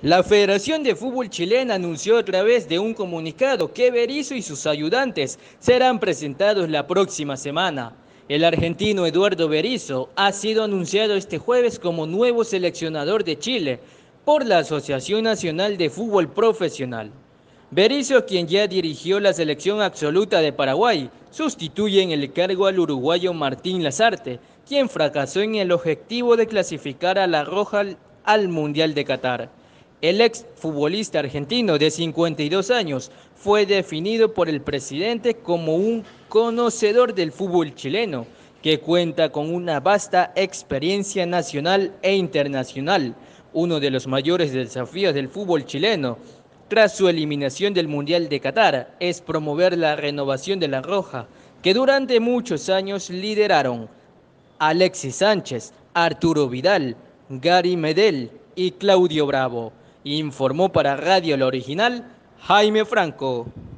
La Federación de Fútbol chilena anunció a través de un comunicado que Berizzo y sus ayudantes serán presentados la próxima semana. El argentino Eduardo Berizzo ha sido anunciado este jueves como nuevo seleccionador de Chile por la Asociación Nacional de Fútbol Profesional. Berizzo, quien ya dirigió la selección absoluta de Paraguay, sustituye en el cargo al uruguayo Martín Lazarte, quien fracasó en el objetivo de clasificar a la Roja al Mundial de Qatar. El ex futbolista argentino de 52 años fue definido por el presidente como un conocedor del fútbol chileno, que cuenta con una vasta experiencia nacional e internacional, uno de los mayores desafíos del fútbol chileno tras su eliminación del Mundial de Qatar es promover la renovación de la Roja, que durante muchos años lideraron Alexis Sánchez, Arturo Vidal, Gary Medel y Claudio Bravo. Informó para Radio La Original Jaime Franco.